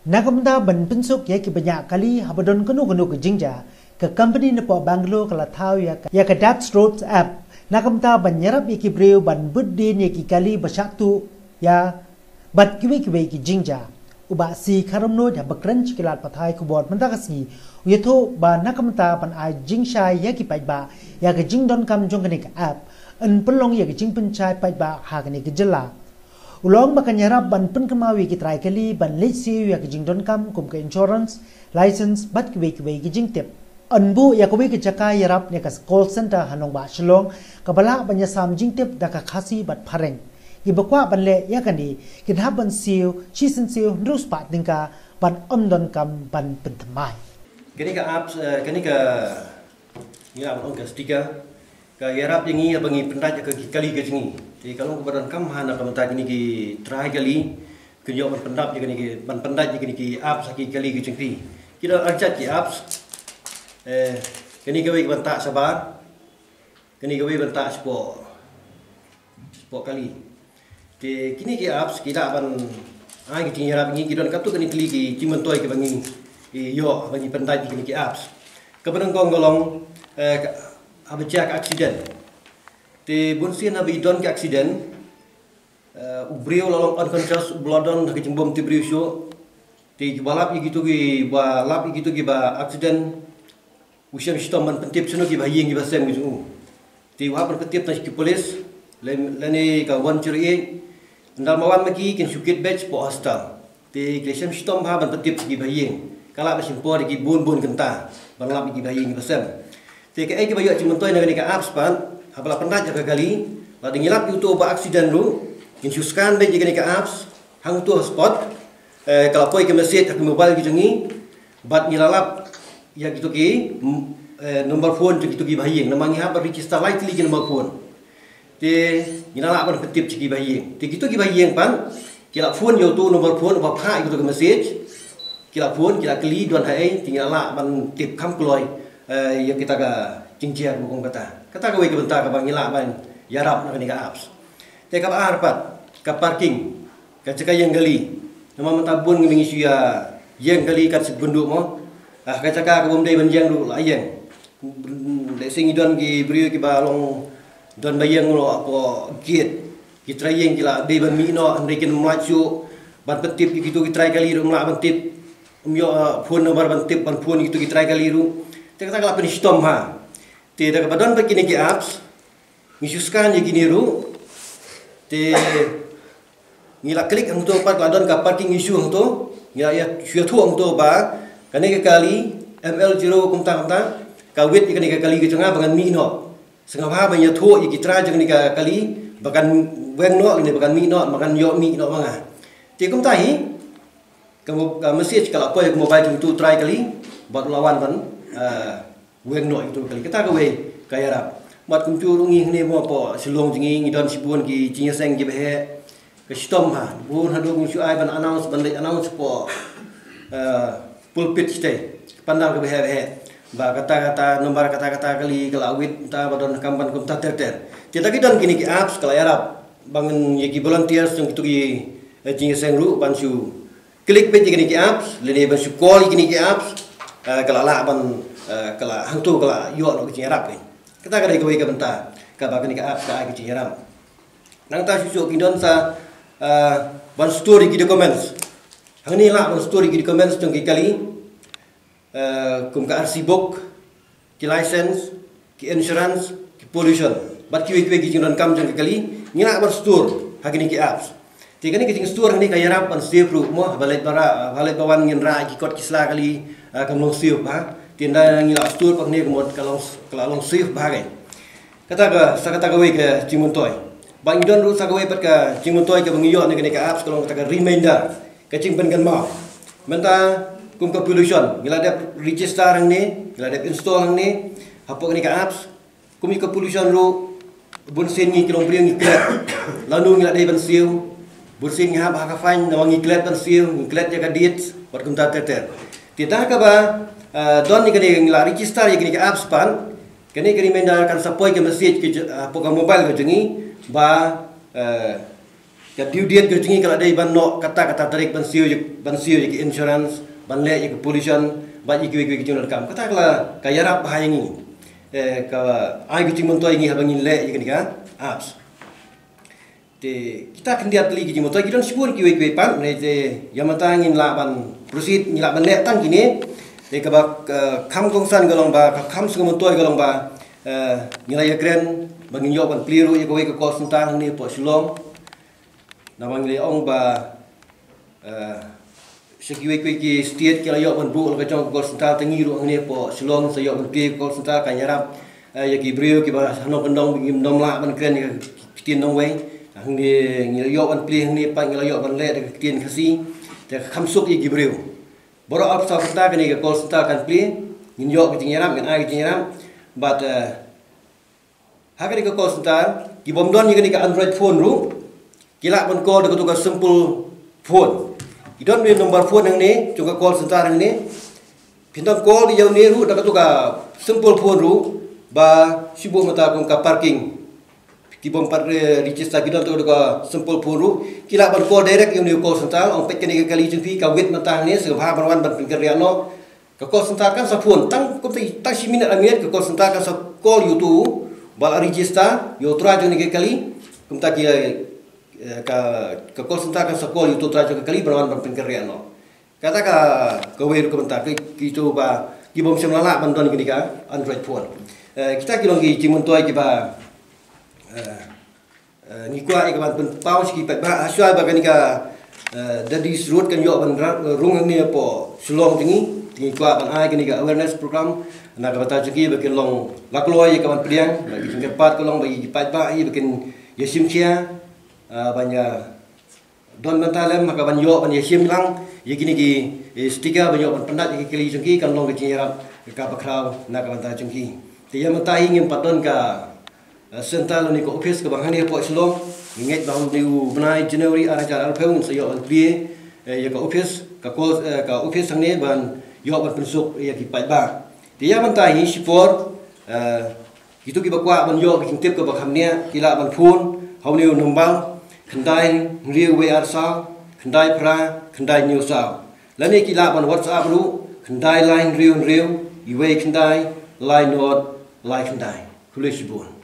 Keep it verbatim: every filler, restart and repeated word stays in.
Nakamda ban pinsuk ya ki banyak kali habadon kenu kenu ke jingja ke company nepo Bangalore kala tau ya ya ke Dutch Roads app nakamda ban nyerap ya ki breu ban buddin ya ki kali basatu ya bat kiwe kiwe ki jingja uba si karamno ya bakran chikilat pathai ku bot mandakasi yetho ba nakamda ban ai jingsha ya ki paiba ya ke jingdon kam jong ke app en pelong ya ke jing penchai paiba ha ke ke jela Ulong makan nyarap ban pen kemawi ki try kali ban late see ya kijing don kam kum ke insurance license bat ki ki kijing tip anbu ya ko ki jaka yarap ne kas call center hanong ba shlong kabala ban ya sam jing tip da ka khasi bat phareng ki bakwa ban le ya kan di ki ha ban siu chi sin siu ndus pat dingka ban om don kam ban pen tmai kini ka apps kini ka ya ban ka stiker ka yarap jingi abangi pendaj ke kali ke jingi jadi kalau kebadan kam hana kamata kini ki try kali kerja ban pendap kini ki ban pendaj kini ki apps ki kali ke jingri kita arcat ki apps eh kini gawe ban tak sabar kini gawe ban tak spo spo kali ke kini ki apps kita ban ai ki yarap ni kidon katu kini kli ki cimantoi ke bangi yo bangi pendaj kini ki apps kebadan golong eh abjak aksiden te bunsin abi don ke aksiden ubrio lolong unconscious bloodon ke jimbom te brio show te balap gitu ki balap gitu ki ba aksiden usiam stom man pentip suno ki baying ki basem gitu te wa per pentip na ki polis lene ka wan curi ndal mawan maki kin sukit batch po hostel te klesem stom ha ban pentip ki baying kala ba simpo ki bun bun kenta balap ki baying ki basem te ke ai ki bayo cimentoi na ka apps pan apabila pernah jaga kali la dingilap YouTube ba aksiden lu insuskan be jika ka apps hang tu spot eh kalau poi ke message ke mobile ki jengi bat nilalap ya gitu ki nomor phone gitu ki bahing namangi ha register lightly ki nomor phone te nilalap ban ketip ki bahing te gitu ki bahing pan kila phone yo tu nomor phone ba pha gitu ke message kila phone kila kli don hai tinggal la ban tip kam kloi eh ya kita ga jingjian bukan kata kata gawe ke bentar ka bangila ban yarap na ka apps te ka arpat ka parking ka caka yang gali nama mentabun ngi sia yang gali kat sebunduk mo ah ka caka ka bomdai banjang lu layang de sing idon ki brio ki balong don bayang lo apa gate ki trayeng ki la be ban mi no ndekin mlacu ban petip ki gitu ki try kali ru mla ban tip umyo phone nomor ban tip ban phone gitu ki try kali ru te kata kala penistom ha te da badan pa kini ki apps misuskan ye kini ru te ngila klik ang to pat ladon ka parking issue ang to ngila ya shua thu ang to ba kane ke kali M L zero kumta kumta ka wit kini ke kali ke janga bangan mi no senga ba ba ya thu ye kitra jeng ni ka kali bakan weng no ni bakan mi no makan yo mi no manga te kumta hi kamu ka message kala apa mobile jeng tu try kali bat lawan ban weng no itu kali kita gawe kaya rap mat kum chu ngi ne mo po silong jingi ngi don sibun ki jinya seng ki be ke stom ha bun hadu ngi ai ban announce ban le announce po pulpit stay pandang ke be be ba kata-kata nomor kata-kata kali kala wit ta badon kampan kum ta ter ter kita ki don kini ki apps kala yarap bangun ye ki volunteers yang itu ki jinya seng ru ban su klik pe kini ki apps le ne ban su call kini ki apps kala la ban kala hang tu kala yo no ki yarap ni kita kada gawe ka benta ka ba ni ka app ka ki yarap nang ta susu ki don sa ban story ki comments hang ni la ban story ki comments tong ki kali kum ka R C book ki license ki insurance ki pollution bat ki ki ki don kam jang ki kali ni la ban store hang ni ki apps ti kan ki jing store ni ka yarap ban save ru mo balet bara balet bawan ngin ra ki kot ki sla kali kam long save ha tinda ngila store pak ni kemot kalau kalau long save bagai kata ka sakata gawe ke cimuntoi bang idon ru sagawe pat ka cimuntoi ke bangiyo ni ka apps kalau kata ka reminder ka cingpen kan mau menta kum ka pollution ngila ada register hang ni ngila ada install hang ni apa ni ka apps kum ka pollution ru bun sen ni kilong priang iklat lalu ngila dai ban siu bun sen ngha ba ka fain nawang iklat ban siu iklat ya ka diet pat kum ta ter tidak ka ba don ni kini ngila register ye kini apps pan kini kini mendakan sapoi ke message ke poka mobile ke jengi ba ke due date ke jengi kalau dai ban no kata-kata tarik ban siu ban siu je insurance ban le je pollution ban je ke ke jun kam kata kala ka yarap bahaya ni eh ka ai ke jing mentoi ni habangin le je kan apps te kita kendia teli ke jing mentoi kita sibun ki we pan ne te yamata ngin la ban proceed ni la ban le tang kini te ka ba kham kong san galong ba ka kham sung mentoi galong ba eh ni la ya kren bangin yo ban pliru ye ko we ka ko sentang ni po silong namang le ong ba sekiwe kwe ki state kila yok ban bu ka chong ko senta tangi ru ngene po silong sa yok ban ke ko senta ka nyarap ya ki brio ki ba hano pendong ngim dom la ban kren ki tin dong we hang ni ngi yok ban pli hang ni pa ngi yok ban le ka tin khasi te kham suk ye ki brio boro ap sa senta ka ni ka ko senta kan pli ngin yok ki nyarap kan ai ki nyarap but ha ka ni ka ko senta ki bom don ni ka android phone ru kila ban call dekat tukar simple phone. Idon ni nombor phone yang ni, juga call center yang ni. Pintam call di jauh ni ru dekat tukar simple phone ru, ba sibuk mata kong ka parking. Kibom par register kita tu tukar simple phone ru. Kila ban call direct yang ni call center, orang pek kini kali jumpi ka wait mata ni, sebab ban ban pinggir riano. Ka call center kan sa phone, tang kau tu tang si minit minit ka call center kan sa call you tu, bal register, you try jauh ni kali, kum tak kira ka ka call center kan sakol itu trajo ka kali berawan ban pinggir no kata ka ka we ko bentar ki tu ba ki bom semlala ban don gini ka android phone kita ki longi jimun toy ki ba ni kwa ik ban pau ki pa ba aswa ba gani ka dadi road kan yo ban rung ni po sulong tingi tingi kwa ban ai gini ka awareness program na ka bata ki ba kin long lakloi ka ban priang ba ki pat ko long ba ki pa ba i ba kin yesim chia banyak don mentalem maka banyak banyak sim lang ye kini ki stiker banyak ban pendat ye kili jengki kan long ke nyarap ka bakrau nak banta jengki dia mentai ngin paton ka sental ni ko office ke bang hani po selong nget bang niu benai january ara jar alpeu sayo alpie ye ka office ka ko ka office sang ni ban yo ban pensuk ye ki pai ba dia mentai sipor itu ki bakwa ban yo ki tip ke bakam nia kila ban phun hau niu nombang kendai riu we ar sao kendai pra kendai new sao la ni kila ban whatsapp ru kendai line riu riu i we kendai line not like kendai kulisibun